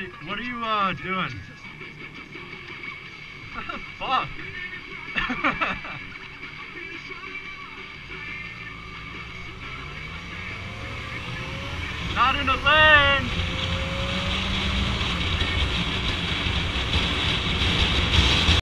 What are you doing? What the fuck? Not in the lane!